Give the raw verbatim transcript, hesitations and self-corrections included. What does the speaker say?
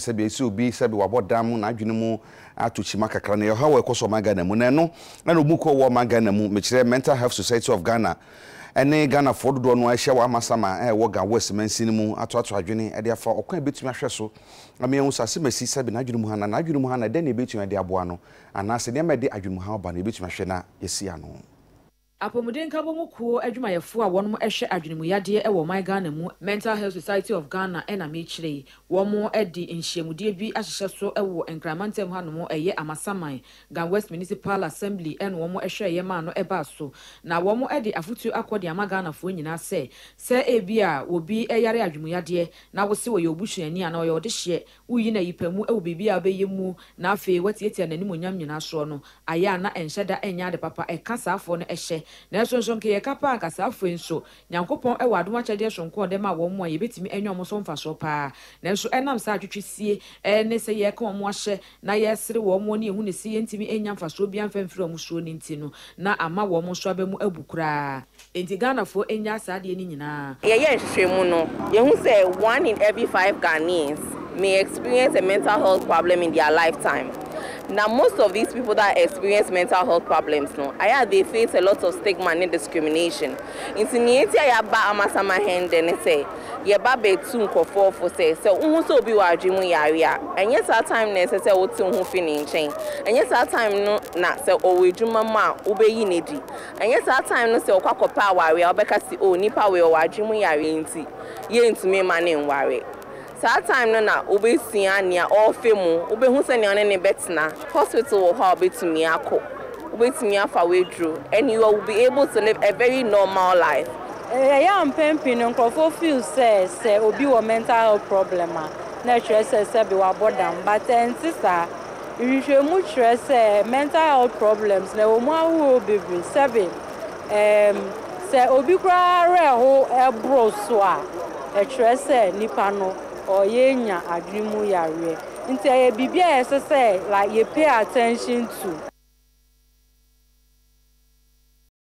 sebi esi obi sebi wabodam na adwene mu atochima kakra na yeha we koso magana mu na no na no mu ko wo magana mu me kire Mental Health Society of Ghana ene Ghana for do no ahye wa masama eh wo ga West Mansin mu ato ato adwene e de afa okwan betumi ahwe so ame hu sase masi sebi na adwene mu ha na adwene mu ha na de na betumi de aboa no anase ne ma de adwene mu ha ba na betumi ahwe na yesi ano Apomuden kabo mukuo adwumayefo a wonmo ehwe adwenimuyade e wo man Ghana mu Mental Health Society of Ghana e na mechire womo edi nhyiamudie bi ahyehyɛ so e wo enkramantem hanom eye amasaman Gan West Municipal Assembly e no womo ehwe ye ma no e ba so na womo edi afutu akodi ama Ghana fo nyina se se ebi a obi e yare adwenimuyade na wo se wo ye obusuani ana wo ye odehye uyi na yipamu e wo bibi a beyemu na afi watietia nanimonyam nyina so no aya na enhyeda enya de papa e kasa afo no ehye na sonson ke yekapa nkasa afo enso nyankopon e wadom akyede sonko de ma wo mo ye betimi enwom so mfa so pa na enso enam sa atwetwesie e ne se ye ka mo ahye na ye sere wo mo ne ehu ne se yentimi enya mfa so bia mfamfiri mo so ne ntino na ama wo mo so abemu abukura enti Ghana fo enya asade ni nyina ye ye hwehwemu no ye hu say one in every five Ghanaians may experience a mental health problem in their lifetime. Now, most of these people that experience mental health problems, no, I they face a lot of stigma and discrimination. In Sinieti, I have amasama hand and say, "Ye babe too for for say so also be wa dream area." And yes, our time necessary what to who finish chain. And yes, our time no na say oh we dream mama ube yinedi. And yes, our time no say okwa power we obeka si oh nipa we wa dream area nti ye nti me man en worry. That time no na obesia nia ofemu obehu se ne ne betna hospital wo ha obetumi akọ obetumi afa wedru and you will be able to live a very normal life. Eh ya mpempi no nkofo feel say say obi wo mental health problem na tire say say be wa bodam but ntisa ihwehwemu tire say mental health problems na wo mu awo bebre seven em say obi kura reho ebro so a e tire say nipa no or yenya adrimu yare. Nti e bibia ese say like you pay attention to.